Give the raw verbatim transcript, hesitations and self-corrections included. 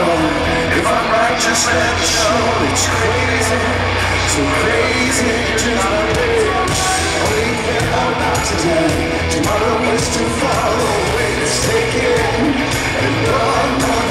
If I'm right, just let me know. It's crazy, so crazy, just my day. Only care about today. Tomorrow is too far away. Let's take it and run, run.